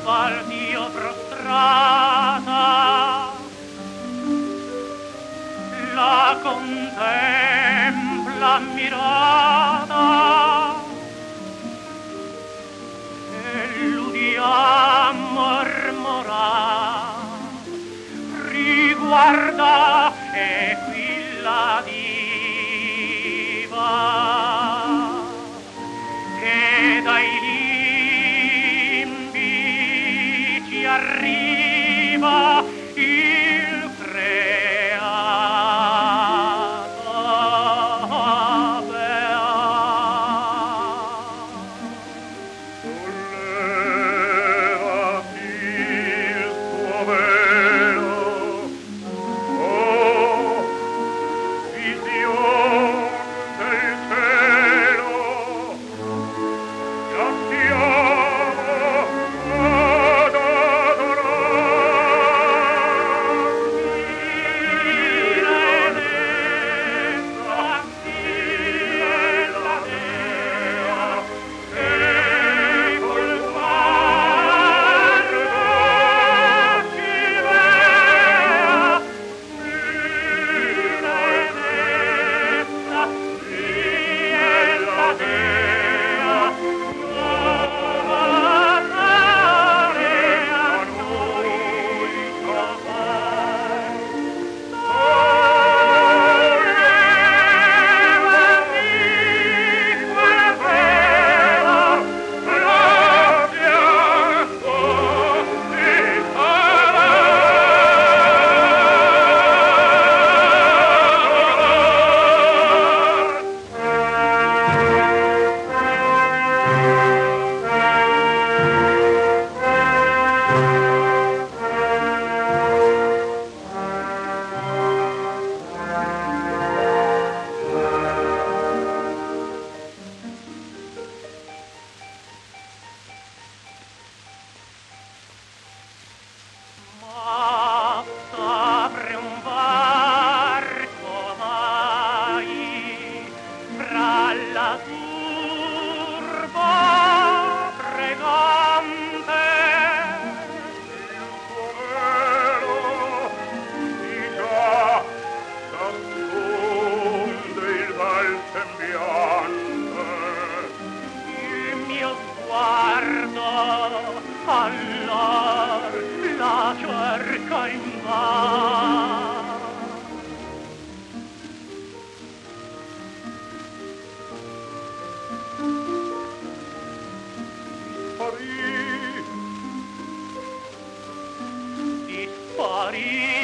al Dio prostrata, la contempla ammirata, e l'udia mormorà, riguarda e qui la diva che dai limbi ci arriva il creato beato. Sollevati il tuo velo, oh, visione del cielo, ti attiamo ad Ma s'apre un varco mai fra la turba pregante, il tuo velo di già nasconde il bel sembiante. il mio sguardo allor la cerca invan. Sparì Disparì